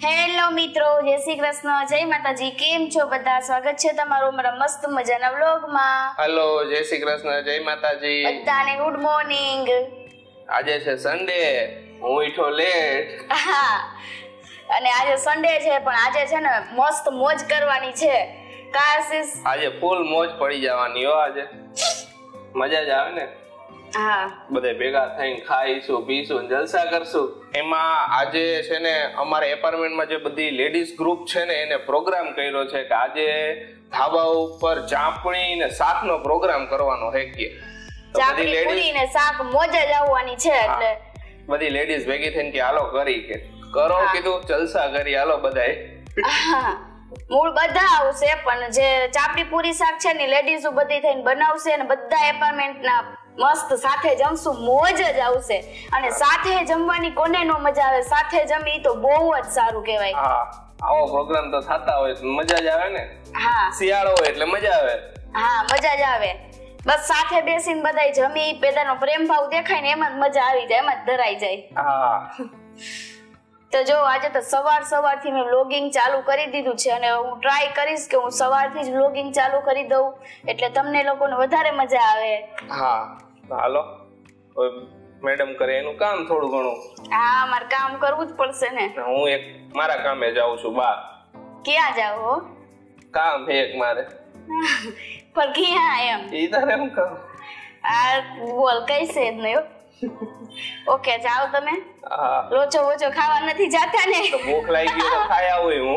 Hello મિત્રો, જય શ્રી કૃષ્ણ, જય માતાજી. કેમ છો બધા? સ્વાગત છે તમારું મારા મસ્ત મજાના વ્લોગમાં. હેલો, જય શ્રી કૃષ્ણ, જય માતાજી. બધાને ગુડ મોર્નિંગ. આજે છે સન્ડે, હું ઉઠ્યો લેટ. હા, અને આજે સન્ડે છે, પણ આજે છે ને મસ્ત મોજ કરવાની છે. કાશિસ આજે ફૂલ મોજ પડી જવાની હો. આજે મજા જ આવે ને. હા, બધે ભેગા થઈને ખાઈશું, પીશું, જલસા કરશું. એમાં આજે છે ને અમારા એપાર્ટમેન્ટમાં જે બધી લેડીઝ ગ્રુપ છે ને એને પ્રોગ્રામ કર્યો છે કે આજે ધાબા ઉપર ચાપણી ને શાકનો પ્રોગ્રામ કરવાનો છે કે ચાપણી પૂરી ને શાક મોજ જ આવવાની છે. એટલે બધી લેડીઝ ભેગી થઈને કે હાલો કરી કે કરો, કીધું જલસા કરી હાલો બધાય. મૂળ બધા આવશે, પણ જે ચાપડી પૂરી શાક છે ને લેડીઝો બધી થઈને બનાવશે અને બધા એપાર્ટમેન્ટના મસ્ત સાથે જમશું, મોજ જ આવશે. અને સાથે જમવાની કોને નો મજા આવે? સાથે જમી તો બહુ જ સારું કહેવાય. હા, આવો પ્રોગ્રામ તો થતા હોય તો મજા જ આવે ને. હા, શિયાળો હોય એટલે મજા આવે. હા, મજા જ આવે. બસ સાથે બેસીને બધાય જમી, પેદાનો પ્રેમ ભાવ દેખાય ને એમાં જ મજા આવી જાય, એમાં જ ધરાઈ જાય. હા, તો જો આજે તો સવારથી મેં વ્લોગિંગ ચાલુ કરી દીધું છે અને હું ટ્રાય કરીશ કે હું સવારથી જ વ્લોગિંગ ચાલુ કરી દઉં એટલે તમને લોકોને વધારે મજા આવે. હા, હાલો. મેડમ કરે એનું કામ થોડું ઘણું. હા, મારે કામ કરવું જ પડશે ને. હું એક મારા કામે જાઉં છું બહાર. ક્યાં જાવ હો? કામ છે એક મારે. પણ ક્યાં એમ? ઈ તારે એમ કહું. આ બોલ કઈ છે જ નહીં. ઓકે, જાઓ તમે. હા, લોચો વોચો ખાવા નથી જાતા ને? તો ભૂખ લાગી ગઈ તો ખાયા હોય હું.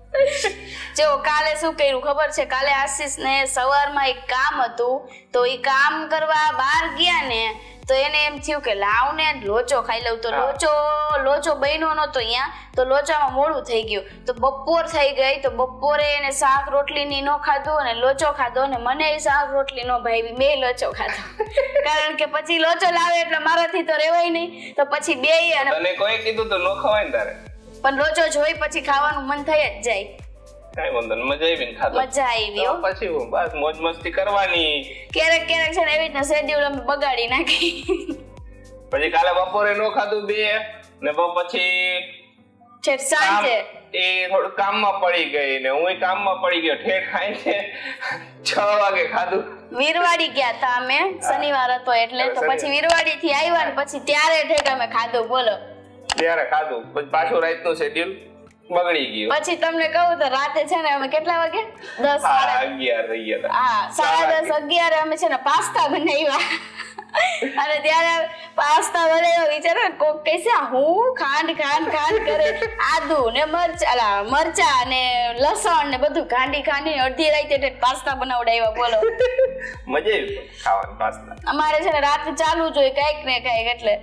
જો કાલે શું કર્યું ખબર છે? કાલે આશીષ ને સવારમાં એક કામ હતું, તો એ કામ કરવા બહાર ગયા ને તો એને એમ થયું કે લાવ ને લોચો ખાઈ લઉં. તો લોચો બન્યો નતો અહીંયા, તો લોચામાં મોડું થઈ ગયું. તો બપોર થઈ ગઈ, તો બપોરે એને શાક રોટલી ની નો ખાધું અને લોચો ખાધો, અને મને શાક રોટલી નો ભાઈ બે લોચો ખાધો. કારણ કે પછી લોચો લાવે એટલે મારાથી તો રેવાય નહીં, તો પછી બે. અને તને કોઈ કીધું તો નો ખવાય ને તારે? પણ લોચો જોઈ પછી ખાવાનું મન થઈ જ જાય. કઈ વાંધો નહીં, મજા આવી ને ખાધો. મજા આવી હો. પછી હું બસ મોજ મસ્તી કરવાની. ક્યારેક છે ને એવી રીતના શેડ્યુલ અમે બગાડી નાખી. પછી કાલે બપોરે નો ખાધું બે ને પછી છેક સાંજે એ થોડું કામમાં પડી ગઈ ને હું કામમાં પડી ગયો. ઠેઠ ખાઈને 6 વાગે ખાધું. વીરવાડી ગયા હતા અમે, શનિવાર હતો એટલે. તો પછી વીરવાડી થી આવ્યા ને પછી ત્યારે ઠેક અમે ખાધું. બોલો, ત્યારે ખાધું. પછી પાછું રાતનું શેડ્યુલ બગડી ગયું. પછી તમને કહું તો રાતે છે ને અમે કેટલા વાગે 10 11 થઈ ગયા. હા, 10:30 11 અમે છે ને પાસ્તા બનાવ્યા. અને ત્યારે પાસ્તા બનાવ્યો વિચારો કોક કહેશે હું ખાંડ કરે, આદુ ને મરચા ને લસણ ને બધું ખાંડી અડધી રાતે પાસ્તા બનાવડાવ્યા. બોલો, મજા આવી ખાવાની પાસ્તા. અમારે છે ને રાતે ચાલુ જ હોય કઈક ને કઈક. એટલે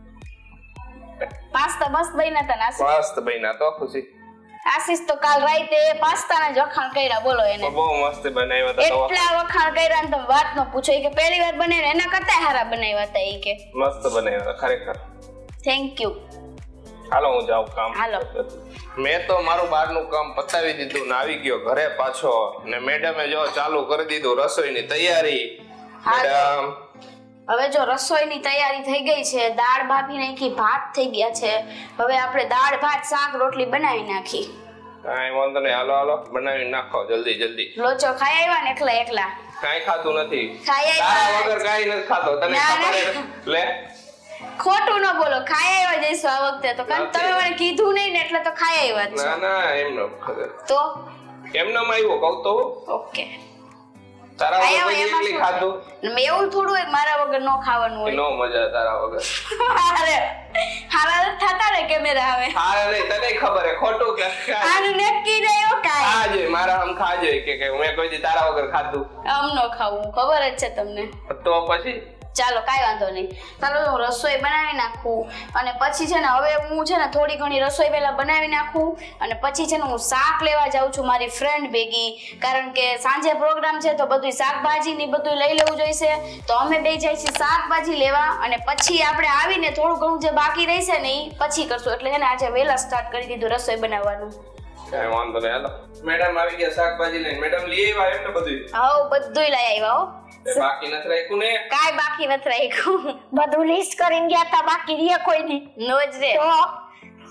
પાસ્તા મસ્ત બન્યા હતા. મસ્ત બન્યા તો ખુશી. આશીષ તો કાલ રાતે પાસ્તાના જ વખાણ કર્યા. બોલો, એને બહુ મસ્ત બનાવ્યા હતા. એટલા વખાણ કર્યા ને તમે વાત ન પૂછો. કે પહેલી વાર બનાવ્યા એના કરતા સારા બનાવ્યા હતા. એ કે મસ્ત બનાવ્યા ખરેખર. Thank you. હાલો હું જાઉં કામ. હાલો. મેં તો મારું બહારનું કામ પતાવી દીધું ને આવી ગયો ઘરે પાછો. ને મેડમે જો ચાલુ કરી દીધું રસોઈની તૈયારી. મેડમ હવે જો રસોઈની તૈયારી થઈ ગઈ છે. દાળ બાફી નાખી, ભાત થઈ ગયા છે. હવે આપણે દાળ ભાત શાક રોટલી બનાવી નાખી. કાઈ વાંધો નહીં, હાલો બનાવી નાખો જલ્દી. લોચો ખાઈ આવ્યા ને એકલા? કાઈ ખાતું નથી. ખાઈ આવ્યા વગર કાઈ નથી ખાતો. તને ખબર લે. ખોટું ન બોલો. ખાઈ આવ્યા જઈશું આ વખતે તો. કારણ તમે મને કીધું નહીં ને એટલે તો ખાઈ આવ્યા છો. ના એમ ન તો એમનો આવ્યો કહું તો. ઓકે, તારા વગર એકલી ખાધું. એવું થોડું હોય મારા વગર નો ખાવાનું હોય. નો મજા તારા વગર. અરે હારા થતા ને કેમેરા આવે. હા નહીં, તને ખબર હે ખોટું કે આનું નક્કી નહી હો કાઈ. ખાજે મારા હમ ખાજે કે મેં કોઈ દી તારા વગર ખાધું. આમ નો ખાવું, ખબર જ છે તમને. તો પછી ચાલો કાઈ વાંધો નહીં. ચાલો હું રસોઈ બનાવી નાખું અને પછી છે ને હવે હું છે ને થોડી ઘણી રસોઈ પહેલા બનાવી નાખું અને પછી છે ને હું શાક લેવા જાઉં છું મારી ફ્રેન્ડ ભેગી. કારણ કે સાંજે પ્રોગ્રામ છે તો બધું શાકભાજી ને બધું લઈ લેવું જોઈશે. તો અમે બે જઈએ છીએ શાકભાજી લેવા અને પછી આપણે આવીને થોડું ઘણું જે બાકી રહેશે ને એ પછી કરશું. એટલે છે ને આજે વહેલા સ્ટાર્ટ કરી દીધું રસોઈ બનાવવાનું. કાઈ વાંધો નહીં. હાલો મેડમ આવી ગયા શાકભાજી લઈને. મેડમ લઈ આવ્યા એમ ને બધું? હા, બધુંય લઈ આવ્યા હો. બાકી નથી રાખ્યું ને? કાઈ બાકી નથી રાખ્યું. બધું લિસ્ટ કરીને ગયા તા, બાકી રે કોઈ નહીં. નો જ રે. તો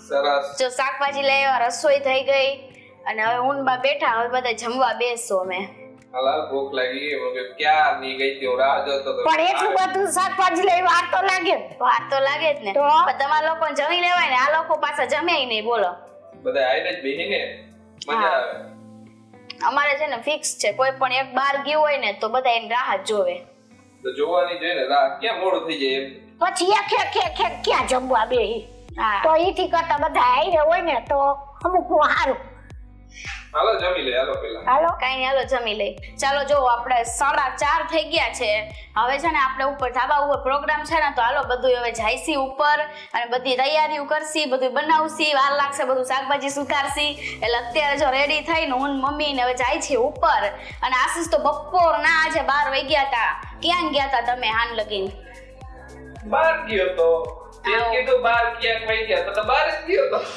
સરસ. જો શાકભાજી લઈ આવ્યા, રસોઈ થઈ ગઈ અને હવે ઊંડમાં બેઠા, હવે બધા જમવા બેસો અમે. હાલા ભૂખ લાગી મને ક્યાં ની ગઈ હતી રાહ જોતો તો. પણ એટલું બધું શાકભાજી લઈ વાર તો લાગે ને. વાર તો લાગે જ ને. પણ તમારા લોકો જમી લેવાય ને, આ લોકો પાછા જમ્યા નહીં. બોલો બધા આઈને જ બેહીને મજા આવે. અમારે છે ને ફિક્સ છે, કોઈ પણ એક બાર ગયું હોય ને તો બધા એની રાહ જ જોવે. તો જોવાની જોઈએ ને, રાહ ક્યાં મોડું થઈ જાય એમ. પછી એક ક્યાં જમવા બેહી. હા તો ઈથી કરતા બધા આઈને હોય ને તો અમુક નું સારું. હાલો જમી લે, હાલો પેલા. હાલો કઈ નહીં, હાલો જમી લઈ. ચાલો જો આપણે 4:30 થઈ ગયા છે. હવે છે ને આપણે ઉપર ધાબા ઉપર પ્રોગ્રામ છે ને, તો હાલો બધું હવે જાયસી ઉપર અને બધી તૈયારીઓ કરસી, બધું બનાવસી, વાર લાગશે, બધું શાકભાજી સુધારસી. એટલે અત્યારે જો રેડી થઈને હું મમ્મી ને હવે જાય છે ઉપર. અને આશીષ તો બપોરના આજે 12 વાગ્યા હતા. ક્યાં ગયા હતા તમે હાન લગીન? બહાર ગયો તો. તે કીધું બહાર ક્યાંક વઈ ગયા તો બહાર જ ગયો તો.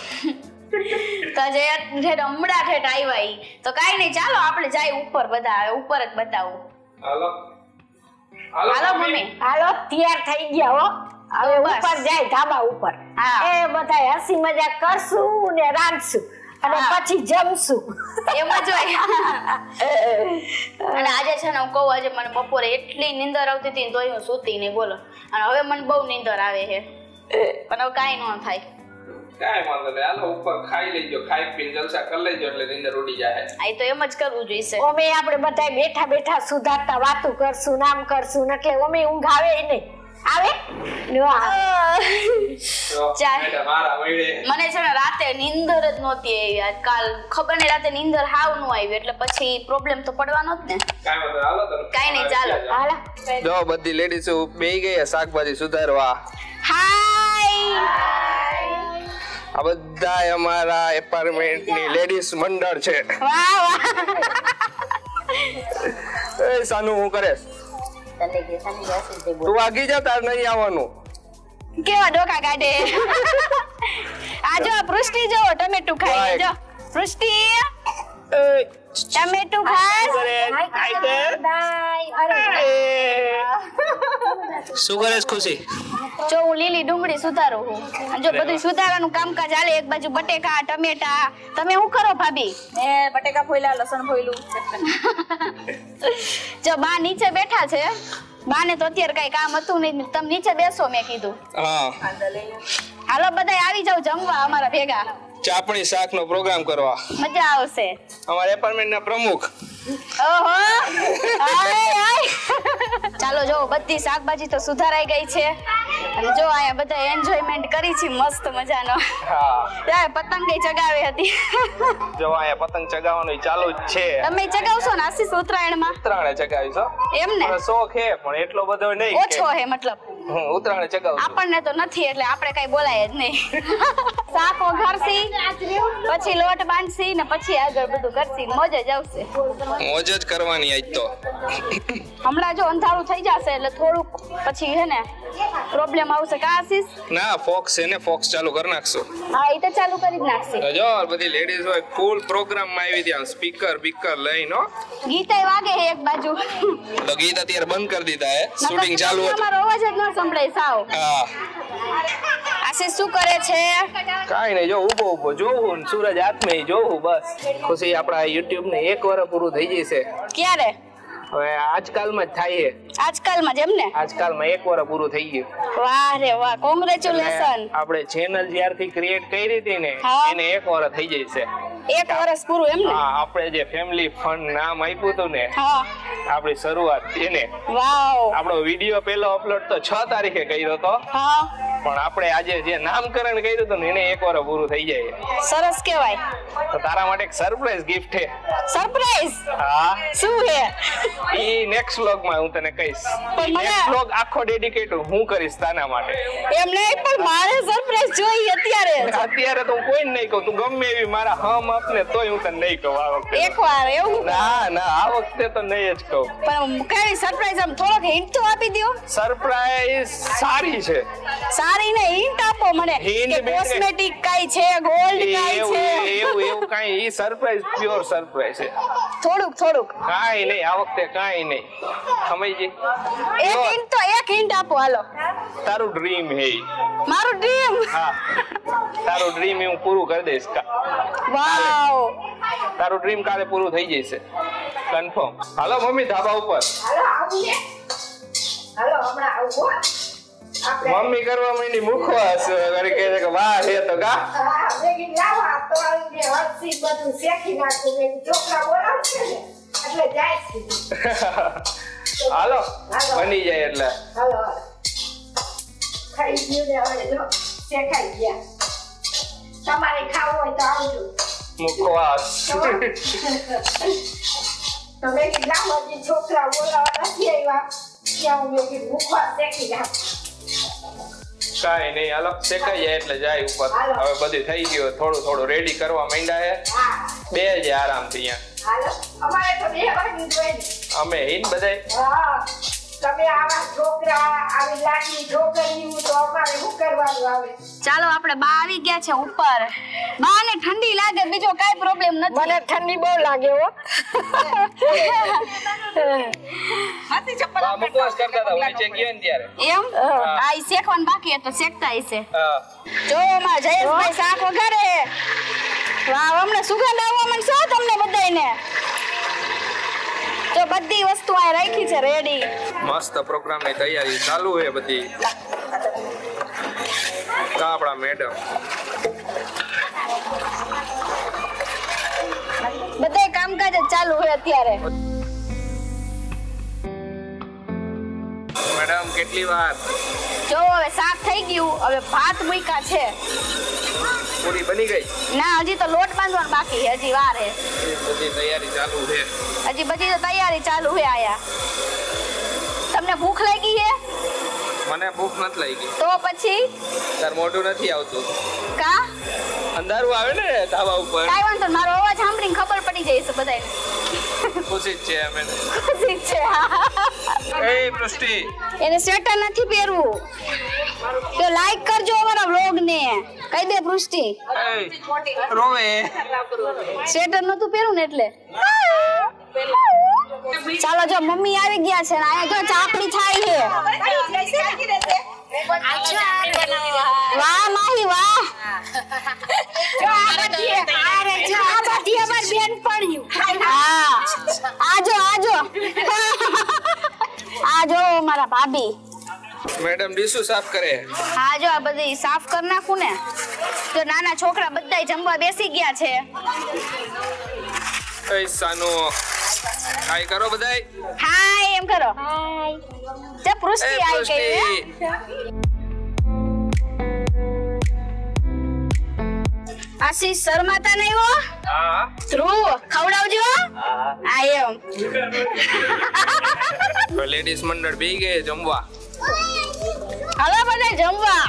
તો જે હમણાં ઠેઠ આવ્યા ઈ. તો કાઈ નહીં, ચાલો આપણે જાય ઉપર, બધા ઉપર જ બતાવું. હાલો હાલો મમ્મી. હાલો તૈયાર થઈ ગયા હો. હવે બસ. ઉપર જાય ધાબા ઉપર. હા. એ બધા હસી મજાક કરશું ને રાંધશું અને હા. પછી જમશું. એમ જ હોય. અને આજે છે ને હું કહું, આજે મને બપોરે એટલી નીંદર આવતી હતી ને તોય હું સૂતી નહીં. બોલો. અને હવે મને બહુ નીંદર આવે છે, પણ હવે કાંઈ ન થાય. કાઈ વાંધો નહીં, હાલો ઉપર ખાઈ લેજો, ખાઈ પીને જલસા કરી લેજો એટલે નીંદર ઉડી જાય. આ તો એમ જ કરવું જોઈએ. ઓમે આપણે બધા બેઠા બેઠા સુધારતા વાતું કરશું, નામ કરશું ને એટલે ઓમે ઊંઘ આવે નહીં. આવે ન આવે. ચાલ. બેટા મારા વઈડે. મને છે ને રાતે નીંદર જ નહોતી આવી. આજ કાલ ખબર નહીં રાતે નીંદર હાવ ન આવી, એટલે પછી પ્રોબ્લેમ તો પડવાનો જ ને. કાઈ વાંધો નહીં, હાલો તમે. કાઈ નહીં, ચાલો. હાલા જો બધી લેડીઝ બેહી ગઈ શાકભાજી સુધારવા. હાય. આ બધા અમારા એપાર્ટમેન્ટ ની લેડીઝ મંડળ છે. વાહ વાહ. એ સાનુ હું કરે? તું આગી જા, તાર નહીં આવવાનું. કેવા ડોકા કાઢે. આ જો પૃષ્ટિ જો ટમેટું ખાય જો. પૃષ્ટિ ટમેટું ખાસ. શું કરે છે ખુશી? જો હું લીલી ડુંગળી સુધારું છું. અને જો બધું સુધારવાનું કામકાજ હાલે. એક બાજુ બટેકા, ટમેટા. તમે શું કરો ભાભી? બટેકા ફોયલા, લસણ ફોયલું. જો બા નીચે બેઠા છે. બાને તો અત્યારે કઈ કામ હતું નહીં, તમે નીચે બેસો મેં કીધું. હા, હાલો બધા આવી જાવ જમવા અમારા ભેગા. ચાપણી શાક નો પ્રોગ્રામ કરવા. મજા આવશે. અમારા એપાર્ટમેન્ટ ના પ્રમુખ. ઓહો. આય આય. ચાલો જો બધી શાકભાજી તો સુધારાઈ ગઈ છે. અને જો આયા બધા એન્જોયમેન્ટ કરી છે મસ્ત મજાનો. હા, ત્યાં પતંગ ચગાવી હતી. જો અહીંયા પતંગ ચગાવવાનું ચાલુ જ છે. તમે ચગાવશો ને આશીષ ઉત્તરાયણમાં? ઉત્તરાયણે ચગાવીશ હો. એમ ને? મને શોખ છે પણ એટલો બધો નહીં. ઓછો હે મતલબ. હું ઉત્તરાયણે ચગાવું. આપણને તો નથી એટલે આપણે કઈ બોલાય જ નહીં. શાક વઘારસી, પછી લોટ બાંધસી ને પછી આગળ બધું કરસી. મોજ જ આવશે. મોજ જ કરવાની આજ તો. હમણાં જો અંધારું થઈ જશે એટલે થોડુંક પછી હે ને પ્રોબ્લેમ આવશે. કા આશીષ? ના, ફોક્સ છે ને, ફોક્સ ચાલુ કરી નાખશું. હા એ તો ચાલુ કરી જ નાખશે. તો જો બધી લેડીઝ હોય ફૂલ પ્રોગ્રામ માં આવી ત્યાં સ્પીકર બીકર લઈને હો. ગીતાય વાગે હે એક બાજુ. તો ગીત અત્યારે બંધ કરી દીધા હે, શૂટિંગ ચાલુ હતું. તમારો અવાજ જ ન સંભળાય સાવ. હા, આશીષ શું કરે છે? કાઈ નહીં, જો ઊભો ઊભો જોવું ને સૂરજ હાથમાં જોવું બસ. ખુશી આપણા યુટ્યુબ ને 1 વર્ષ પૂરું થઈ જશે. ક્યારે? હવે આજકાલમાં જ થાય છે. આજકાલમાં જ એમ ને? આજકાલમાં 1 વર્ષ પૂરું થઈ ગયું. વાહ રે વાહ, કોંગ્રેચ્યુલેશન. આપણે ચેનલ જ્યારથી ક્રિએટ કરી હતી ને હા. એને 1 વર્ષ થઈ જશે. 1 વર્ષ પૂરું એમ ને? હા, આપણે જે ફેમિલી ફંડ નામ આપ્યું હતું ને, હા. આપણી શરૂઆત એને વાવ. આપણો વિડિયો પહેલો અપલોડ તો 6 તારીખે કર્યો હતો, હા. પણ આપણે આજે જે નામકરણ કર્યું હતું ને એને 1 વર્ષ પૂરું થઈ જાય. સરસ કહેવાય. તો તારા માટે એક સરપ્રાઈઝ ગિફ્ટ છે. સરપ્રાઈઝ? હા, શું હે? ઈ નેક્સ્ટ વ્લોગ માં હું તને કહીશ. પણ મને- નેક્સ્ટ વ્લોગ આખો ડેડિકેટ હું કરીશ તારા માટે. એમ નહીં, પણ મારે સરપ્રાઈઝ જોઈએ અત્યારે. અત્યારે તો હું કોઈને નહીં કહું. તું ગમે એવી મારા હમ આપને તોય હું તને નહીં કહું આ વખતે. એકવાર એવું? ના ના, આ વખતે તો નહીં જ કહું. પણ કેવી સરપ્રાઈઝ? આમ થોડોક હિન્ટ તો આપી દો. સરપ્રાઈઝ સારી છે. સારી ને હિન્ટ આપો મને. Hint કે બી- કોસ્મેટિક કઈ છે, ગોલ્ડ કઈ છે? એવું કાઈ, ઈ સરપ્રાઈઝ પ્યોર સરપ્રાઈઝ છે. થોડુંક કાઈ નહીં, આ વખતે કાઈ નહીં. સમજી એક હિન્ટ આપો હાલો. તારું ડ્રીમ હે ઈ. મારું ડ્રીમ. હા, તારું ડ્રીમ હું પૂરું કરી દઈશ. વાવ તારું ડ્રીમ કાલે પૂરું થઈ જશે કન્ફર્મ. હાલો મમ્મી ધાબા ઉપર. હાલો આવું ને હાલો હમણાં આવું આપણે મમ્મી કરવા માંડી મુખવાસ કરી કહે છે કે વાહ હે તો ગા. હા બેગી લાવા તો આવીને હરસી બધું શેકી નાખું ને છોકરા બોલાવશે ને એટલે જાય છે. હાલો બની જાય એટલે. હાલો ખાઈ ગયું ને હવે જો શેકાઈ ગયા. તમારે ખાવું હોય તો આવજો. મુખવાસ. તમે લાવો જે છોકરા બોલાવા નથી આવ્યા ત્યાં હું એક મુખવાસ શેકી નાખું. કાઈ નહીં હાલો શેકાઈ જાય એટલે જાય ઉપર. હવે બધું થઈ ગયું થોડું થોડું રેડી કરવા માંડ્યા હે. હા બે જ આરામથી અહીંયા. હાલો અમારે તો 2 વાગ્યું જોઈએ ને. અમે હિન બધાય. હા તમે આવા છોકરા આવી લાડની છોકરીઓ તો અમારે શું કરવાનું આવે. ચાલો આપણે બા આવી ગયા છે ઉપર. બાને ઠંડી લાગે બીજો કાઈ પ્રોબ્લેમ નથી. મને ઠંડી બહુ લાગે હો. હાથી ચપ્પલ આ મુખવાસ કરતા હતા નીચે ગયા ને ત્યારે. એમ આ ઈ શેકવાનું બાકી તો શેકતા હશે. હા જો માં જયેશભાઈ શાક વઘારે. વાહ અમને સુગંધ આવવા માંડશે હો તમને બધાયને. તો બધી વસ્તુ આ રાખી છે રેડી. મસ્ત પ્રોગ્રામની તૈયારી ચાલુ છે બધી. આપણા મેડમ બધાય કામકાજ જ ચાલુ છે અત્યારે. મેડમ કેટલી વાર. જો હવે શાક થઈ ગયું હવે ભાત મૂક્યા છે. પૂરી બની ગઈ. ના હજી તો લોટ બાંધવાનો બાકી છે હજી વાર છે. બધી તૈયારી ચાલુ છે. હજી બધી તો તૈયારી ચાલુ છે આયા. તમને ભૂખ લાગી છે? મને ભૂખ નથી લાગી. તો પછી તાર મોઢું નથી આવતું. કા અંધારું આવે ને ધાબા ઉપર. કાઈ વાંધો નહીં. મારો અવાજ સાંભળીને ખબર પડી જાય છે બધાને. ખુશી જ છે અમે. ખુશી જ છે. એ પૃષ્ટિ એને સ્વેટર નથી પહેરવું તો લાઈક કરજો અમારા વ્લોગ ને. કહી દે પૃષ્ટિ રોવે. સ્વેટર નતું પહેરવું ને એટલે. ચાલો જો મમ્મી આવી ગયા છે ને અહીંયા જો ચાપડી થાય છે. વાહ માહી વાહ. જો આ બધી અમાર બેન પડ્યું. હા આજો આજો. આજો મારા ભાભી. મેડમ ડીશું સાફ કરે. હા જો આ બધી સાફ કરી નાખું ને તો નાના છોકરા બધાય જમવા બેસી ગયા છે. એ સાનો હાય કરો બધાય. હાય એમ કરો. હાય તે પૃષ્ટિ આવી ગઈ. આશીષ શર્માતા નહીં હો. હા ધ્રુવ ખવડાવજો. હા એમ. લેડીઝ મંડળ બી ગયે જમવા. હાલો બધા જમવા.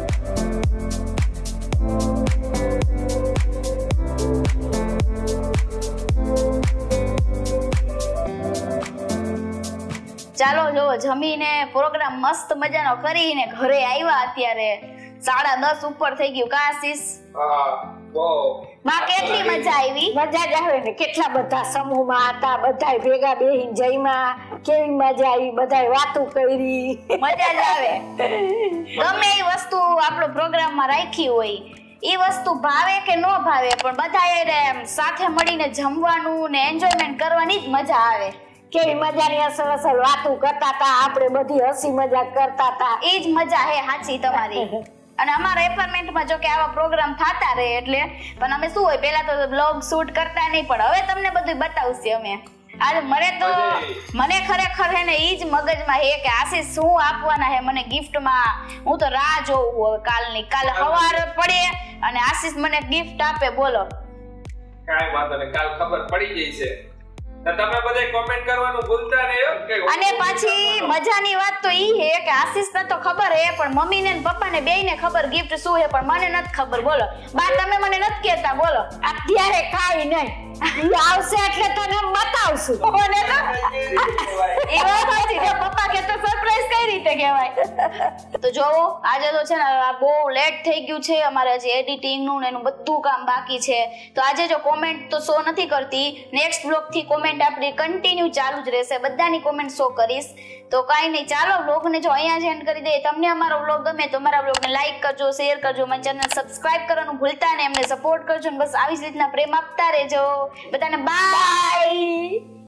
ચાલો જો જમીને પ્રોગ્રામ મસ્ત મજાનો કરીને ઘરે આવ્યા. અત્યારે 10:30 ઉપર થઈ ગયું. કા આશીષ? હા બહુ. માં કેટલી મજા આવી. મજા જ આવે ને. કેટલા બધા સમૂહમાં હતા બધા ભેગા બેહીને જઈમાં કેવી મજા આવી. બધા વાતો કરી. મજા જ આવે. ગમે એ વસ્તુ આપણો પ્રોગ્રામમાં રાખી હોય એ વસ્તુ ભાવે કે ન ભાવે પણ બધા સાથે મળીને જમવાનું ને એન્જોયમેન્ટ કરવાની જ મજા આવે. કેવી મજાની અસલ અસલ વાતો કરતા હતા આપણે. બધી હસી મજાક કરતા હતા. એ જ મજા હે સાચી તમારી. અને અમારા એપાર્ટમેન્ટમાં જો કે આવા પ્રોગ્રામ થતા રહે એટલે પણ અમે શું હોય પહેલા તો બ્લોગ શૂટ કરતા નહીં પણ હવે તમને બધું બતાવશે અમે. આજે મને ખરેખર હે ને ઈ જ મગજમાં હે કે આશીષ શું આપવાના હે મને ગિફ્ટમાં. હું તો રાહ જોઉં હવે કાલની. કાલે સવારે પડે અને આશીષ મને ગિફ્ટ આપે. બોલો કાઈ વાંધો નહીં કાલ ખબર પડી જઈ છે. તમે બધા કમેન્ટ કરવાનું ભૂલતા નહીં કે. અને પાછી મજાની વાત તો ઈ હે કે આશીષને તો ખબર હે પણ મમ્મીને ને પપ્પાને બેયને ખબર ગિફ્ટ શું હે પણ મને નથી ખબર. બોલો બા તમે મને નથી કહેતા. બોલો અત્યારે કાઈ નહીં. ઈ આવશે એટલે તને બતાવશું. મને તો એ વાત હોય છે પપ્પા કે તો સરપ્રાઈઝ કઈ રીતે કહેવાય. તો જોવો આજે તો છે ને આ બહુ લેટ થઈ ગયું છે, અમારે હજી એડિટિંગ નું ને એનું બધું કામ બાકી છે. તો આજે જો કોમેન્ટ તો શો નથી કરતી, નેક્સ્ટ બ્લોગ થી કોમેન્ટ આપણી કન્ટિન્યુ ચાલુ જ રહેશે, બધાની કોમેન્ટ શો કરીશ. તો કાંઈ નહીં, ચાલો વ્લોગને જો અહીંયા જ એન્ડ કરી દઈએ. તમને અમારો વ્લોગ ગમે તો અમારા વ્લોગને લાઈક કરજો, શેર કરજો, મારી ચેનલ સબસ્ક્રાઇબ કરવાનું ભૂલતા નહીં, અમને સપોર્ટ કરજો ને બસ આવી જ રીતના પ્રેમ આપતા રહેજો. બધાને બાય.